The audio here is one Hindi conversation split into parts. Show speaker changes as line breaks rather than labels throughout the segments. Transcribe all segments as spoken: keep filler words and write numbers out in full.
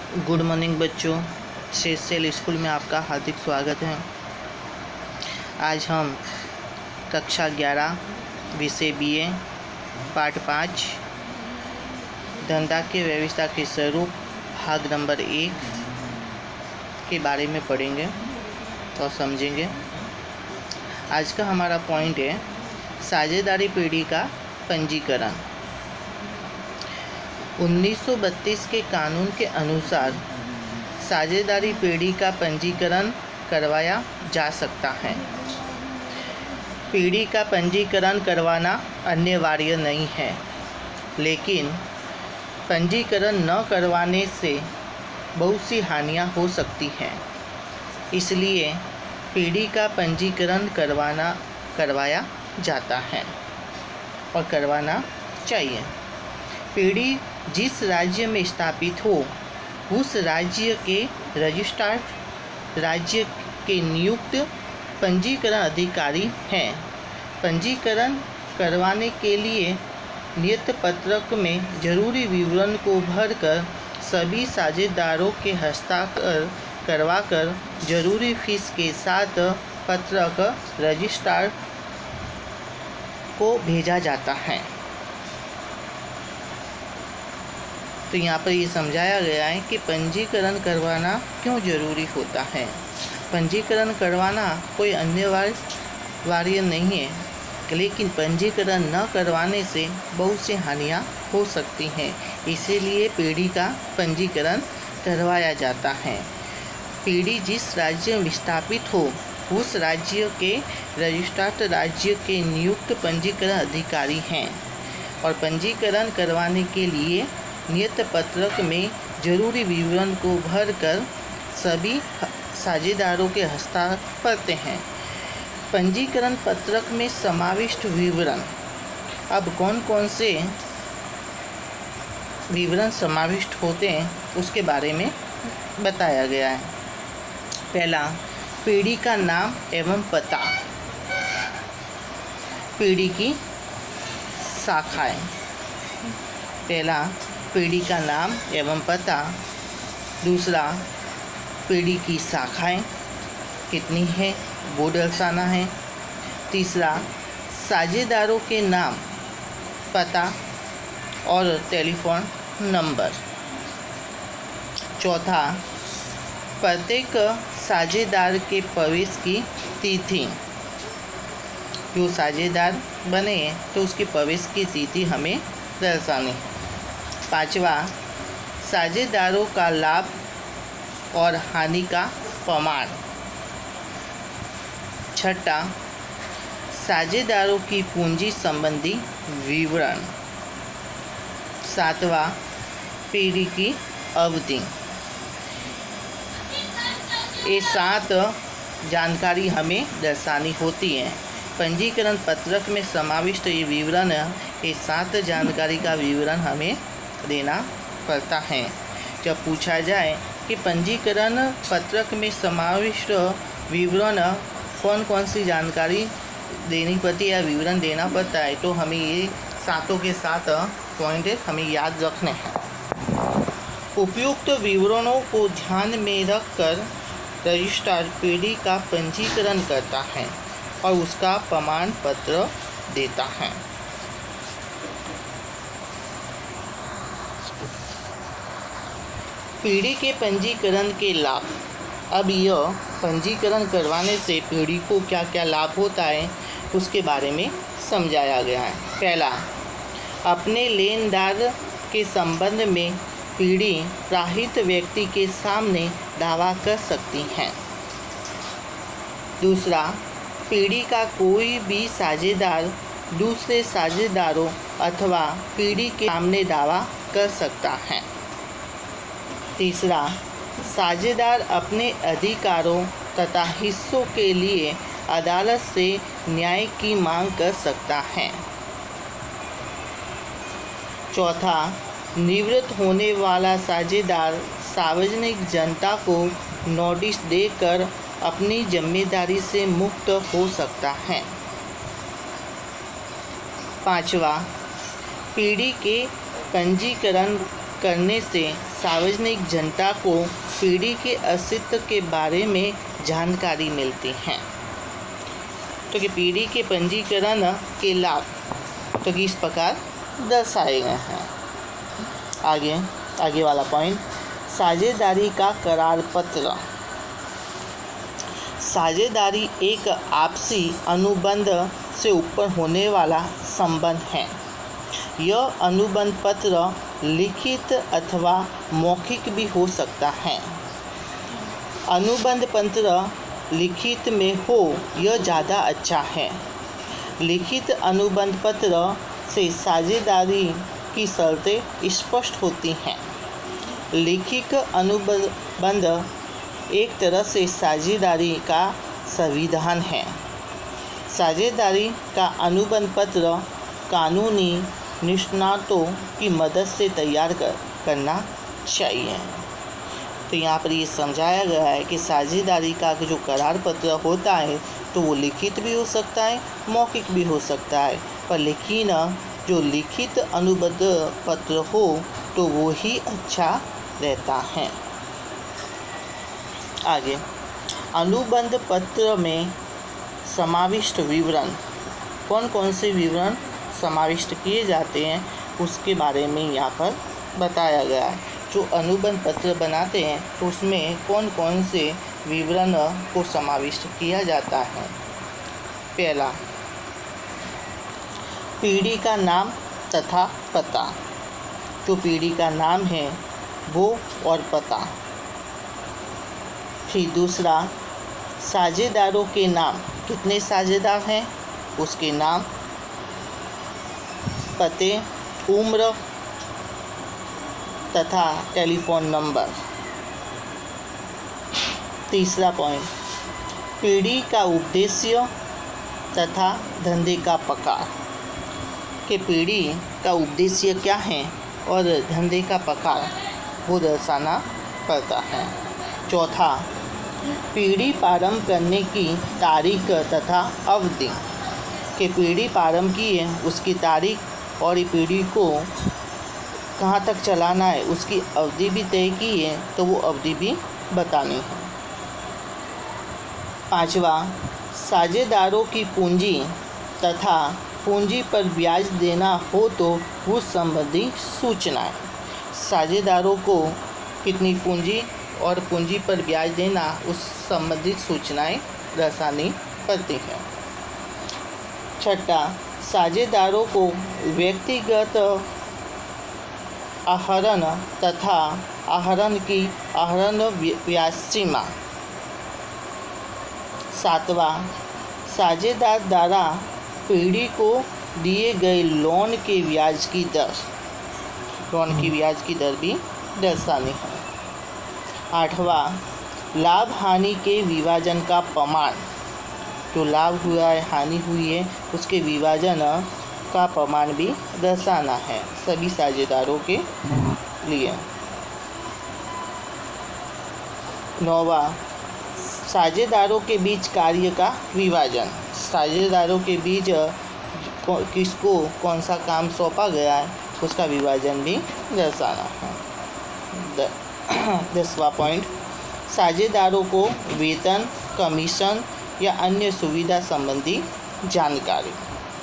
गुड मॉर्निंग बच्चों, सेल स्कूल में आपका हार्दिक स्वागत है। आज हम कक्षा ग्यारह विषय बी ए पार्ट पाँच धंधा के व्यवस्था के स्वरूप भाग नंबर एक के बारे में पढ़ेंगे और समझेंगे। आज का हमारा पॉइंट है साझेदारी पीढ़ी का पंजीकरण। उन्नीस सौ बत्तीस के कानून के अनुसार साझेदारी पीढ़ी का पंजीकरण करवाया जा सकता है। पीढ़ी का पंजीकरण करवाना अनिवार्य नहीं है, लेकिन पंजीकरण न करवाने से बहुत सी हानियां हो सकती हैं। इसलिए पीढ़ी का पंजीकरण करवाना करवाया जाता है और करवाना चाहिए। पीढ़ी जिस राज्य में स्थापित हो उस राज्य के रजिस्ट्रार राज्य के नियुक्त पंजीकरण अधिकारी हैं। पंजीकरण करवाने के लिए नियत पत्रक में जरूरी विवरण को भरकर सभी साझेदारों के हस्ताक्षर करवाकर जरूरी फीस के साथ पत्रक रजिस्ट्रार को भेजा जाता है। तो यहाँ पर ये समझाया गया है कि पंजीकरण करवाना क्यों ज़रूरी होता है। पंजीकरण करवाना कोई अनिवार्य नहीं है, लेकिन पंजीकरण न करवाने से बहुत सी हानियाँ हो सकती हैं। इसीलिए पीढ़ी का पंजीकरण करवाया जाता है। पीढ़ी जिस राज्य में स्थापित हो उस राज्य के रजिस्ट्रार राज्य के नियुक्त पंजीकरण अधिकारी हैं और पंजीकरण करवाने के लिए नियत पत्रक में जरूरी विवरण को भरकर सभी साझेदारों के हस्ताक्षर करते हैं। पंजीकरण पत्रक में समाविष्ट विवरण, अब कौन कौन से विवरण समाविष्ट होते हैं उसके बारे में बताया गया है। पहला, पीढ़ी का नाम एवं पता, पीढ़ी की शाखाएं। पहला, पीढ़ी का नाम एवं पता। दूसरा, पीढ़ी की शाखाएं कितनी है वो दर्शाना है। तीसरा, साझेदारों के नाम, पता और टेलीफोन नंबर। चौथा, प्रत्येक साझेदार के प्रवेश की तिथि, जो साझेदार बने तो उसकी प्रवेश की तिथि हमें दर्शानी। पांचवा, साझेदारों का लाभ और हानि का प्रमाण। छठा, साझेदारों की पूंजी संबंधी विवरण। सातवां, पीढ़ी की अवधि। ये सात जानकारी हमें दर्शानी होती है। पंजीकरण पत्रक में समाविष्ट ये विवरण, ये सात जानकारी का विवरण हमें देना पड़ता है। जब पूछा जाए कि पंजीकरण पत्रक में समाविष्ट विवरण कौन कौन सी जानकारी देनी पड़ती है या विवरण देना पड़ता है, तो हमें ये सातों के सात पॉइंट हमें याद रखने हैं। उपयुक्त विवरणों को ध्यान में रखकर रजिस्ट्रार पीढ़ी का पंजीकरण करता है और उसका प्रमाण पत्र देता है। पीढ़ी के पंजीकरण के लाभ। अब यह पंजीकरण करवाने से पीढ़ी को क्या क्या लाभ होता है उसके बारे में समझाया गया है। पहला, अपने लेनदार के संबंध में पीढ़ी प्राहित व्यक्ति के सामने दावा कर सकती हैं। दूसरा, पीढ़ी का कोई भी साझेदार दूसरे साझेदारों अथवा पीढ़ी के सामने दावा कर सकता है। तीसरा, साझेदार अपने अधिकारों तथा हिस्सों के लिए अदालत से न्याय की मांग कर सकता है। चौथा, निवृत्त होने वाला साझेदार सार्वजनिक जनता को नोटिस देकर अपनी जिम्मेदारी से मुक्त हो सकता है। पांचवा, पीढ़ी के पंजीकरण करने से सार्वजनिक जनता को पीढ़ी के अस्तित्व के बारे में जानकारी मिलती है। तो कि पीढ़ी के पंजीकरण के लाभ तो कि इस प्रकार दर्शाए गए हैं। आगे आगे वाला पॉइंट, साझेदारी का करार पत्र। साझेदारी एक आपसी अनुबंध से ऊपर होने वाला संबंध है। यह अनुबंध पत्र लिखित अथवा मौखिक भी हो सकता है। अनुबंध पत्र लिखित में हो यह ज़्यादा अच्छा है। लिखित अनुबंध पत्र से साझेदारी की शर्तें स्पष्ट होती हैं। लिखित अनुबंध एक तरह से साझेदारी का संविधान है। साझेदारी का अनुबंध पत्र कानूनी निष्णातों की मदद से तैयार कर करना चाहिए। तो यहाँ पर ये समझाया गया है कि साझेदारी का जो करार पत्र होता है तो वो लिखित भी हो सकता है, मौखिक भी हो सकता है, पर लेकिन जो लिखित अनुबंध पत्र हो तो वो ही अच्छा रहता है। आगे, अनुबंध पत्र में समाविष्ट विवरण, कौन कौन से विवरण समाविष्ट किए जाते हैं उसके बारे में यहाँ पर बताया गया है। जो अनुबंध पत्र बनाते हैं तो उसमें कौन कौन से विवरण को समाविष्ट किया जाता है। पहला, पीढ़ी का नाम तथा पता। जो पीढ़ी का नाम है वो और पता। फिर दूसरा, साझेदारों के नाम, कितने साझेदार हैं उसके नाम, पते, उम्र तथा टेलीफोन नंबर। तीसरा पॉइंट, पीढ़ी का उद्देश्य तथा धंधे का प्रकार, कि पीढ़ी का उद्देश्य क्या है और धंधे का प्रकार वो दर्शाना पड़ता है। चौथा, पीढ़ी प्रारंभ करने की तारीख तथा अवधि, कि पीढ़ी प्रारंभ की है उसकी तारीख और ये पीढ़ी को कहाँ तक चलाना है उसकी अवधि भी तय की है तो वो अवधि भी बतानी है। पांचवा, साझेदारों की पूंजी तथा पूंजी पर ब्याज देना हो तो उस संबंधी सूचनाएं। साझेदारों को कितनी पूंजी और पूंजी पर ब्याज देना उस संबंधित सूचनाएं दर्शानी पड़ती हैं। छठा, साझेदारों को व्यक्तिगत आहरण तथा आहरण की आहरण ब्याज सीमा। सातवां, साझेदार द्वारा पीढ़ी को दिए गए लोन के ब्याज की दर, लोन की ब्याज की दर भी दर्शानी है। आठवां, लाभ हानि के विभाजन का प्रमाण, जो लाभ हुआ है हानि हुई है उसके विभाजन का प्रमाण भी दर्शाना है सभी साझेदारों के लिए। नौवां, साझेदारों के बीच कार्य का विभाजन, साझेदारों के बीच किसको कौन सा काम सौंपा गया है उसका विभाजन भी दर्शाना है। दसवां पॉइंट, साझेदारों को वेतन, कमीशन या अन्य सुविधा संबंधी जानकारी।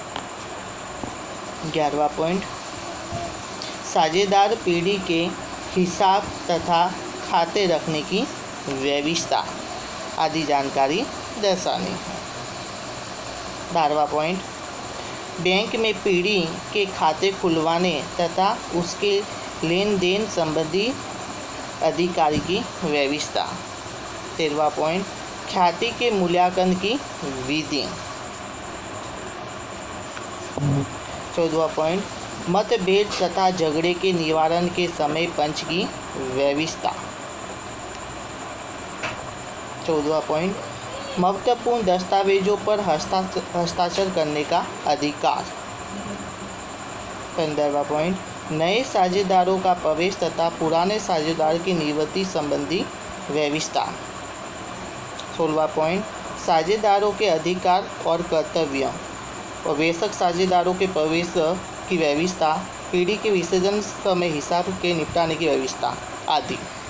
ग्यारहवां पॉइंट, साझेदार पीढ़ी के हिसाब तथा खाते रखने की व्यवस्था आदि जानकारी दर्शानी है। बारहवां पॉइंट, बैंक में पीढ़ी के खाते खुलवाने तथा उसके लेन देन संबंधी अधिकारी की व्यवस्था। तेरहवां पॉइंट, ख्याति के मूल्यांकन की विधि। चौदहवां पॉइंट, मतभेद तथा झगड़े के निवारण के समय पंच की व्यवस्था। चौदहवां पॉइंट, महत्वपूर्ण दस्तावेजों पर हस्ताक्षर हस्ताक्षर करने का अधिकार। पंद्रहवां पॉइंट, नए साझेदारों का प्रवेश तथा पुराने साझेदार की निवृत्ति संबंधी व्यवस्था। सोलहवां पॉइंट, साझेदारों के अधिकार और कर्तव्य और वयस्क साझेदारों के प्रवेश की व्यवस्था पीढ़ी के विसर्जन समय हिसाब के निपटाने की व्यवस्था आदि।